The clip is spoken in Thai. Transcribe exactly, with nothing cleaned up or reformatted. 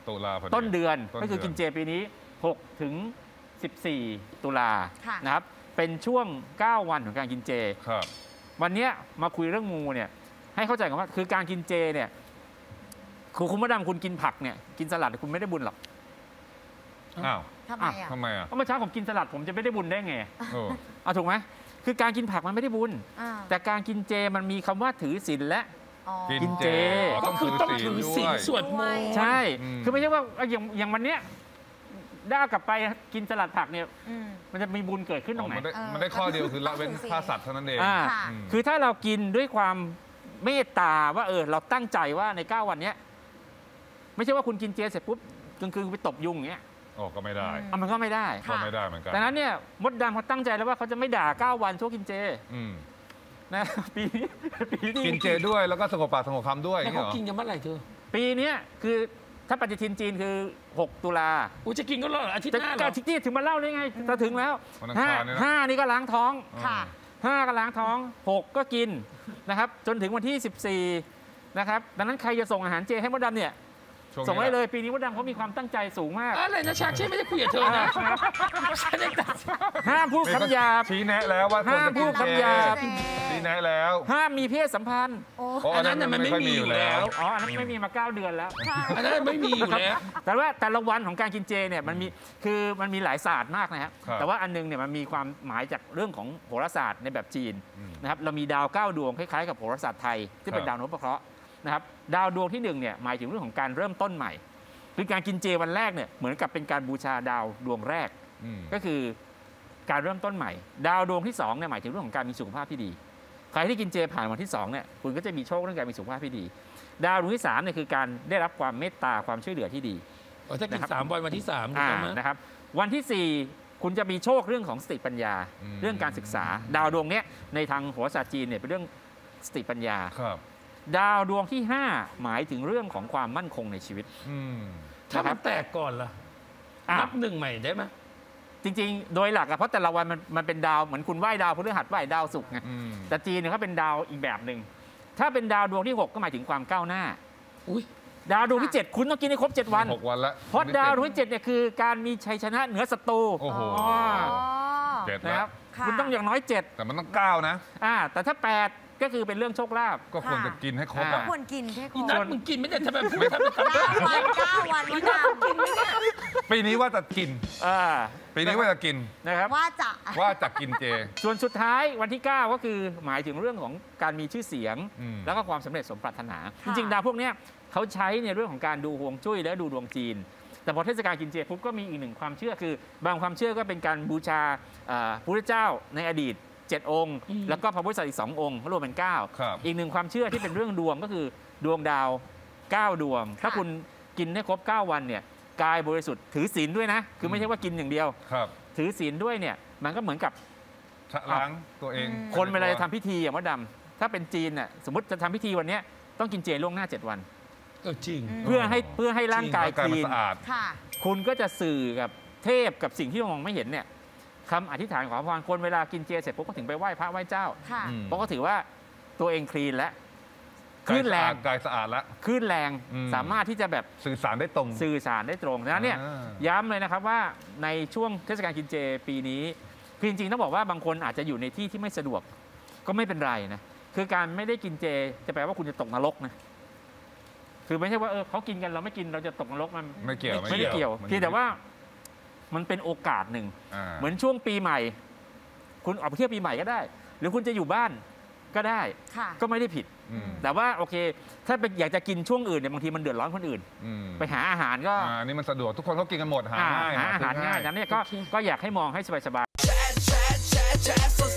ตุลาต้นเดือนก็คือกินเจปีนี้หกถึงสิบสี่ตุลานะครับเป็นช่วงเก้าวันของการกินเจครับวันนี้มาคุยเรื่องงูเนี่ยให้เข้าใจกันว่าคือการกินเจเนี่ยครูคุณมดดำคุณกินผักเนี่ยกินสลัดคุณไม่ได้บุญหรอกอ้าวทำไมอ่ะทำไมอ่ะเมื่อเช้าผมกินสลัดผมจะไม่ได้บุญได้ไงเอาถูกไหมคือการกินผักมันไม่ได้บุญแต่การกินเจมันมีคำว่าถือศีลและกินเจก็คือต้องถือศีลสวดมนต์ใช่คือไม่ใช่ว่าอย่างอย่างวันเนี้ยได้กลับไปกินสลัดผักเนี่ยมันจะมีบุญเกิดขึ้นตรงไหนมันได้ข้อเดียวคือละเว้นฆ่าสัตว์เท่านั้นเองคือถ้าเรากินด้วยความเมตตาว่าเออเราตั้งใจว่าในเก้าวันนี้ไม่ใช่ว่าคุณกินเจเสร็จปุ๊บกลางคืนไปตบยุงอย่างเงี้ยโอ้ก็ไม่ได้มันก็ไม่ได้ก็ไม่ได้เหมือนกันดังนั้นเนี่ยมดดำเขาตั้งใจแล้วว่าเขาจะไม่ด่าเก้าวันช่วงกินเจนะปีนี้ปีนี้กินเจด้วยแล้วก็สงบปากสงบคำด้วยเขากินกันเมื่อไหร่เธอปีนี้คือถ้าปฏิทินจีนคือหกตุลาอูจะกินก็รออาทิตย์หน้าเหรออาทิตย์ที่ถึงมาเล่าได้ไงจะถึงแล้วห้าห้านี่ก็ล้างท้องห้าก็ล้างท้องหกก็กินนะครับจนถึงวันที่สิบสี่นะครับดังนั้นใครจะส่งอาหารเจให้มดดำเนี่ยส่งไว้เลยปีนี้มดดำเขามีความตั้งใจสูงมากอะไรนะชาเช่ไม่ได้คุยกับเธอนะห้ามพูดคำหยาบชี้แนะแล้วว่าห้ามพูดคำหยาบชี้แนะแล้วห้ามมีเพศสัมพันธ์อันนั้นมันไม่มีอยู่แล้วอ๋ออันนั้นไม่มีมาเก้าเดือนแล้วอันนั้นไม่มีอยู่แล้วแต่ว่าแต่ละวันของการกินเจเนี่ยมันมีคือมันมีหลายศาสตร์มากนะฮะแต่ว่าอันนึงเนี่ยมันมีความหมายจากเรื่องของโหราศาสตร์ในแบบจีนนะครับเรามีดาวเก้าดวงคล้ายๆกับโหราศาสตร์ไทยที่เป็นดาวนพเคราะห์นะครับดาวดวงที่หนึ่งเนี่ยหมายถึงเรื่องของการเริ่มต้นใหม่คือการกินเจวันแรกเนี่ยเหมือนกับเป็นการบูชาดาวดวงแรกก็คือการเริ่มต้นใหม่ดาวดวงที่สองเนี่ยหมายถึงเรื่องของการมีสุขภาพที่ดีใครที่กินเจผ่านวันที่สองเนี่ยคุณก็จะมีโชคเรื่องการมีสุขภาพที่ดีดาวดวงที่สามเนี่ยคือการได้รับความเมตตาความช่วยเหลือที่ดีถ้ากินสามวันวันที่สามนะครับวันที่สี่คุณจะมีโชคเรื่องของสติปัญญาเรื่องการศึกษาดาวดวงเนี้ยในทางโหราศาสตร์จีนเนี่ยเป็นเรื่องสติปัญญาดาวดวงที่ห้าหมายถึงเรื่องของความมั่นคงในชีวิตถ้ามันแตกก่อนล่ะนับหนึ่งใหม่ได้ไหมจริงๆโดยหลักอะเพราะแต่ละวันมันมันเป็นดาวเหมือนคุณไหว้ดาวพฤหัสไหว้ดาวศุกร์ไงแต่จีนเนี่ยเขาเป็นดาวอีกแบบหนึ่งถ้าเป็นดาวดวงที่หกก็หมายถึงความก้าวหน้าดาวดวงที่เจ็ดคุณต้องกินให้ครบเจ็ดวันหกวันละเพราะดาวดวงที่เจ็ดเนี่ยคือการมีชัยชนะเหนือศัตรูโอ้โหเจ็ดนะครับคุณต้องอย่างน้อยเจ็ดแต่มันต้องเก้านะอ่าแต่ถ้าแปดก็คือเป็นเรื่องโชคลาภก็ควรจะกินให้ครบก็ควรกินให้ครบนัดมึงกินไม่ได้ทำไมพูดทำไมทำเก้าวันเก้าวันวันดาวกินไม่ได้ปีนี้ว่าจะกินปีนี้ว่าจะกินนะครับว่าจะว่าจะกินเจส่วนสุดท้ายวันที่เก้าก็คือหมายถึงเรื่องของการมีชื่อเสียงแล้วก็ความสำเร็จสมปรารถนาจริงๆดาวพวกนี้เขาใช้ในเรื่องของการดูฮวงจุ้ยและดูดวงจีนแต่พอเทศกาลกินเจปุ๊บก็มีอีกหนึ่งความเชื่อคือบางความเชื่อก็เป็นการบูชาพระพุทธเจ้าในอดีตเจ็ดองค์แล้วก็พระพุทธศาสนาอีกสององค์รวมเป็นเก้าอีกหนึ่งความเชื่อที่เป็นเรื่องดวงก็คือดวงดาวเก้าดวงถ้าคุณกินให้ครบเก้าวันเนี่ยกายบริสุทธิ์ถือศีลด้วยนะคือไม่ใช่ว่ากินอย่างเดียวถือศีลด้วยเนี่ยมันก็เหมือนกับล้างตัวเองคนเวลาจะทำพิธีอย่างว่าดำถ้าเป็นจีนน่ะสมมติจะทำพิธีวันนี้ต้องกินเจล่วงหน้าเจ็ดวันก็จริงเพื่อให้เพื่อให้ร่างกายคลีนคุณก็จะสื่อกับเทพกับสิ่งที่มองไม่เห็นเนี่ยคำอธิษฐานขอพรคนเวลากินเจเสร็จปุ๊บก็ถึงไปไหว้พระไหว้เจ้าเพราะก็ถือว่าตัวเองคลีนแล้วคลื่นแรงกายสะอาดแล้วคลื่นแรงสามารถที่จะแบบสื่อสารได้ตรงสื่อสารได้ตรงนะเนี่ยย้ำเลยนะครับว่าในช่วงเทศกาลกินเจปีนี้คือจริงๆต้องบอกว่าบางคนอาจจะอยู่ในที่ที่ไม่สะดวกก็ไม่เป็นไรนะคือการไม่ได้กินเจจะแปลว่าคุณจะตกนรกนะคือไม่ใช่ว่าเออเขากินกันเราไม่กินเราจะตกนรกมันไม่เกี่ยวไม่ได้เกี่ยวเพียงแต่ว่ามันเป็นโอกาสหนึ่งเหมือนช่วงปีใหม่คุณออกไปเที่ยวปีใหม่ก็ได้หรือคุณจะอยู่บ้านก็ได้ก็ไม่ได้ผิดแต่ว่าโอเคถ้าเป็นอยากจะกินช่วงอื่นเนี่ยบางทีมันเดือดร้อนคนอื่นไปหาอาหารก็อันนี้มันสะดวกทุกคนเขากินกันหมดหาง่ายหาอาหารง่ายนั้นเนี่ยก็ก็อยากให้มองให้สบายๆ